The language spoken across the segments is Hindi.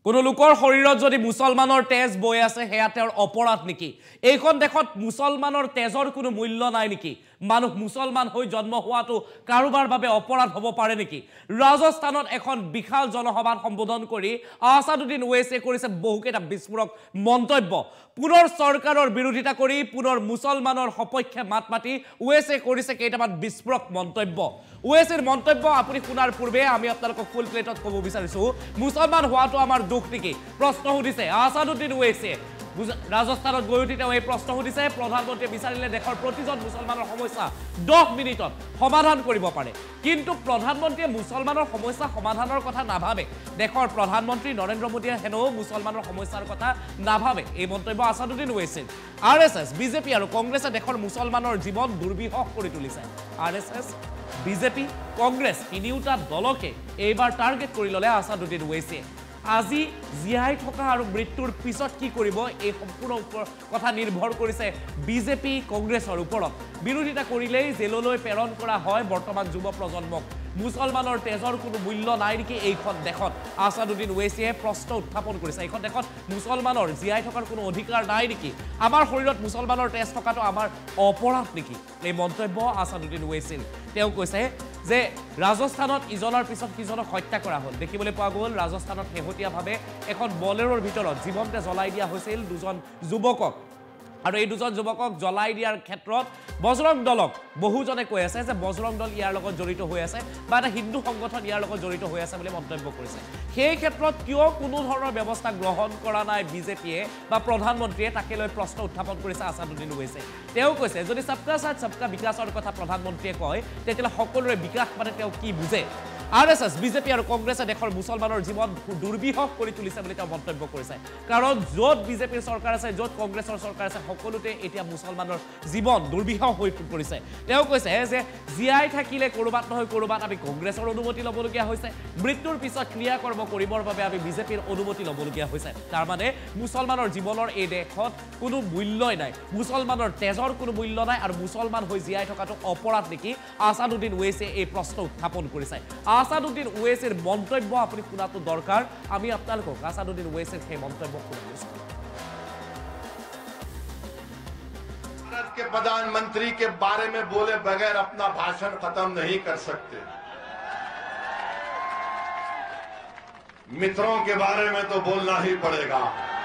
কোনো লোকৰ শৰীৰত যদি মুছলমানৰ তেজ বৈ আছে হেয়া তেওঁৰ অপৰাধ নেকি এইখন দেখত মুছলমানৰ তেজৰ কোনো মূল্য নাই নেকি মানুহ মুছলমান হৈ জন্ম হোৱাটো কাৰোবাৰ বাবে অপৰাধ হ'ব পাৰে নেকি ৰাজস্থানত এখন বিশাল জনসভাত সম্বোধন কৰি আসাদুদ্দিন ওৱেইছে কৰিছে বহুকেইটা বিস্ফোৰক মন্তব্য পুনৰ চৰকাৰৰ বিৰোধিতা কৰি পুনৰ মুছলমানৰ সপক্ষে মাত মাতি ওৱেইছে কৰিছে কেইটামান বিস্ফোৰক মন্তব্য ওৱেইছেৰ মন্তব্য আপুনি শুনাৰ পূৰ্বে আমি আপোনালোকক ফুল প্লেটত ক'ব বিচাৰিছো মুছলমান হোৱাটো আমাৰ দুখ নেকি প্ৰশ্ন সুধিছে আসাদুদ্দিন ওৱেইছে ৰাজস্থানত গৈ উঠি তেওঁ এই প্ৰশ্ন সুধিছে প্ৰধানমন্ত্ৰীয়ে বিচাৰিলে দেশৰ প্ৰতিজন মুছলমানৰ সমস্যা 10 মিনিটত সমাধান কৰিব পাৰে কিন্তু প্ৰধানমন্ত্ৰীয়ে মুছলমানৰ সমস্যা সমাধানৰ কথা নাভাবে দেশৰ প্ৰধানমন্ত্ৰী নৰেন্দ্ৰ মোদীয়ে হেনো মুছলমানৰ সমস্যাৰ কথা নাভাবে এই মন্তব্য আসাদুদ্দিন ওৱেইছে আৰএছএছ বিজেপি আৰু কংগ্ৰেছে দেশৰ মুছলমানৰ জীৱন দুৰ্বিষহ কৰি তুলিছে আৰএছএছ বিজেপি কংগ্ৰেছ তিনিওটা দলকে এইবাৰ টাৰ্গেট কৰি ললে আসাদুদ্দিন ওৱেইছে আজি জিয়াই থকা আৰু মৃত্যুৰ পিছত কি কৰিব এই সম্পূৰ্ণ কথা নিৰ্ভৰ কৰিছে বিজেপি কংগ্ৰেছৰ ওপৰত বিৰোধিতা কৰিলেই জেললৈ প্ৰেৰণ কৰা হয় বৰ্তমান যুৱ প্ৰজন্মক মুছলমানৰ তেজৰ কোনো মূল্য নাই নেকি এইখন দেখত আসাদুদ্দিন ওৱেইছে প্ৰশ্ন উত্থাপন কৰিছে এইখন দেখত মুছলমানৰ জিয়াই থকাৰ কোনো অধিকাৰ নাই নেকি আমাৰ শৰীৰত মুছলমানৰ তেজ থকাটো আমাৰ অপৰাধ নেকি এই মন্তব্য আসাদুদ্দিন ওৱেইছে তেওঁ কৈছে যে ৰাজস্থানত ইজনৰ পিছত কিজনক হত্যা কৰা হ'ল দেখিবলৈ পোৱা গ'ল ৰাজস্থানত শেহতীয়াভাৱে এখন বলেৰৰ ভিতৰত জীৱনতে জ্বলাই দিয়া হৈছিল দুজন যুৱকক আৰু এই দুজন যুৱকক জ্বলাই দিয়াৰ ক্ষেত্ৰত বজৰং দলক বহুজনে কৈ আছে যে বজৰং দল ইয়াৰ লগত জড়িত হৈ আছে বা এটা হিন্দু সংগঠন ইয়াৰ লগত জড়িত হৈ আছে বুলি মন্তব্য কৰিছে সেই ক্ষেত্ৰত কিয় কোনো ধৰণৰ ব্যৱস্থা গ্ৰহণ কৰা নাই বিজেপিয়ে বা প্ৰধানমন্ত্ৰীয়ে তাকে লৈ প্ৰশ্ন উত্থাপন কৰিছে আসাদুদ্দিন ওৱেইছে তেওঁ কৈছে যদি সবকা সাথ সবকা বিকাশৰ কথা প্ৰধানমন্ত্ৰীয়ে কয় তেতিয়াহ'লে সকলোৰে বিকাশ মানে তেওঁ কি বুজে আৰএছএছ বিজেপি আৰু কংগ্ৰেছে দেশৰ মুছলমানৰ জীৱন দুৰ্বিষহ কৰি তুলিছে বুলি তেওঁ মন্তব্য কৰিছে কাৰণ য'ত বিজেপিৰ চৰকাৰ আছে য'ত কংগ্ৰেছৰ চৰকাৰ আছে সকলোতে এতিয়া মুছলমানৰ জীৱন দুৰ্বিষহ হৈ পৰিছে তেওঁ কৈছে যে জিয়াই থাকিলে কৰবাত নহয় কৰবাত আমি কংগ্ৰেছৰ অনুমতি ল'বলগীয়া হৈছে মৃত্যুৰ পিছত ক্ৰিয়া কৰ্ম কৰিবৰ বাবে আমি বিজেপিৰ অনুমতি ল'বলগীয়া হৈছে তাৰ মানে মুছলমানৰ জীৱনৰ এই দেশত কোনো মূল্যই নাই মুছলমানৰ তেজৰ কোনো মূল্য নাই আৰু মুছলমান হৈ জিয়াই থকাটো অপৰাধ নেকি আসাদুদ্দিন ওৱেইছে এই প্ৰশ্ন উত্থাপন কৰিছে আসাদুদ্দিন ওৱেইছেৰ মন্তব্য আপুনি শুনাটো দৰকাৰ আমি আপোনালোকক আসাদুদ্দিন ওৱেইছেৰ সেই মন্তব্য শুনাইছো भारत के प्रधानमंत्री के बारे में बोले बगैर अपना भाषण खत्म नहीं कर सकते मित्रों के बारे में तो बोलना ही पड़ेगा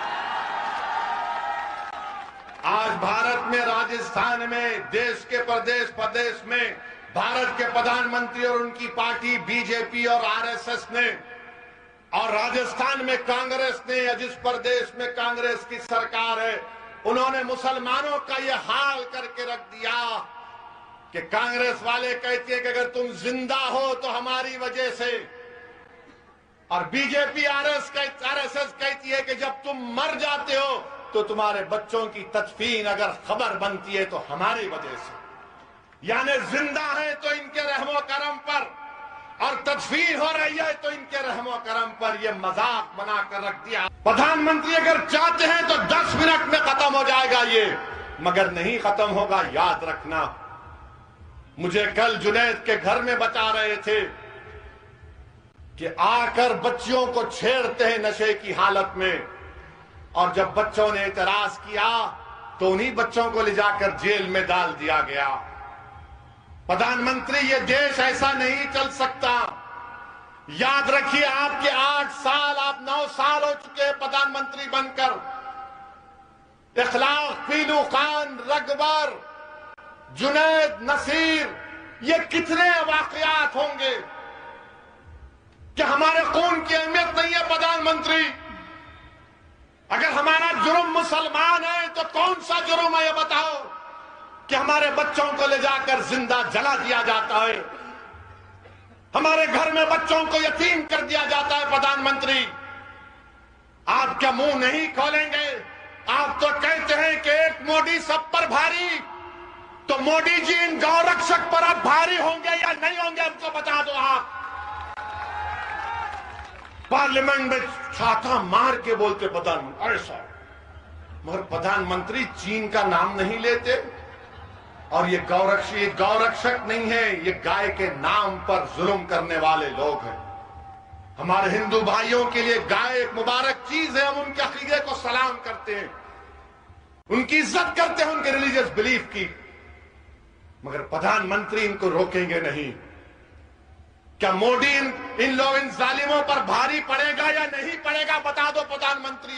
आज भारत में राजस्थान में देश के प्रदेश प्रदेश में भारत के प्रधानमंत्री और उनकी पार्टी बीजेपी और आरएसएस ने और राजस्थान में कांग्रेस ने जिस प्रदेश में कांग्रेस की सरकार है उन्होंने मुसलमानों का यह हाल करके रख दिया कि कांग्रेस वाले कहते हैं कि अगर तुम जिंदा हो तो हमारी वजह से और बीजेपी आरएसएस कहती है कि जब तुम मर जाते हो तो तुम्हारे बच्चों की तदफीन अगर खबर बनती है तो हमारी वजह से यानी जिंदा है तो इनके रहमो करम पर और तदफीन हो रही है तो इनके रहमो करम पर ये मजाक बनाकर रख दिया प्रधानमंत्री अगर चाहते हैं तो 10 मिनट में खत्म हो जाएगा ये मगर नहीं खत्म होगा याद रखना मुझे कल जुनैद के घर में बता रहे थे कि आकर बच्चियों को छेड़ते हैं नशे की हालत में और जब बच्चों ने इतराज किया तो उन्हीं बच्चों को ले जाकर जेल में डाल दिया गया प्रधानमंत्री ये देश ऐसा नहीं चल सकता याद रखिए आपके 8 साल आप 9 साल हो चुके हैं प्रधानमंत्री बनकर इखलाक पीलू खान रगबर जुनैद नसीर ये कितने वाकयात होंगे कि हमारे खून की अहमियत नहीं है प्रधानमंत्री अगर हमारा जुर्म मुसलमान है तो कौन सा जुर्म है ये बताओ कि हमारे बच्चों को ले जाकर जिंदा जला दिया जाता है हमारे घर में बच्चों को यतीम कर दिया जाता है प्रधानमंत्री आप क्या मुंह नहीं खोलेंगे आप तो कहते हैं कि एक मोदी सब पर भारी तो मोदी जी इन गौरक्षक पर अब भारी होंगे या नहीं होंगे हमको बता दो आप पार्लियामेंट में छाता मार के बोलते प्रधानमंत्री ऐसा मगर प्रधानमंत्री चीन का नाम नहीं लेते और ये गौरक्षक नहीं है ये गाय के नाम पर जुल्म करने वाले लोग हैं हमारे हिंदू भाइयों के लिए गाय एक मुबारक चीज है, हम उनके अकीदे को सलाम करते हैं, उनकी इज्जत करते हैं, उनके रिलीजियस बिलीफ की, मगर प्रधानमंत्री इनको रोकेंगे नहीं। क्या मोदी इन लोग इन जालिमों पर भारी पड़ेगा या नहीं पड़ेगा? बता दो प्रधानमंत्री,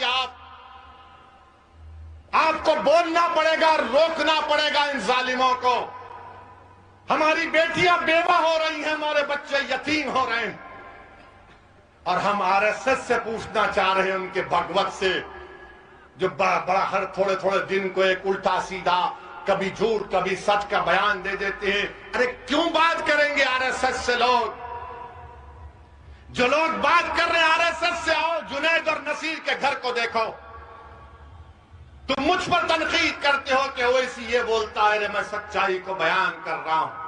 आपको बोलना पड़ेगा, रोकना पड़ेगा इन जालिमों को। हमारी बेटियां बेवा हो रही हैं, हमारे बच्चे यतीम हो रहे हैं, और हम आरएसएस से पूछना चाह रहे हैं, उनके भगवत से, जो बड़ा हर थोड़े थोड़े दिन को एक उल्टा सीधा, कभी झूठ कभी सच का बयान दे देते हैं। अरे क्यों बात करेंगे आरएसएस से लोग? जो लोग बात कर रहे हैं आरएसएस से, आओ जुनैद और नसीर के घर को देखो। तुम मुझ पर तनकीद करते हो कि ओवैसी ये बोलता है, मैं सच्चाई को बयान कर रहा हूं।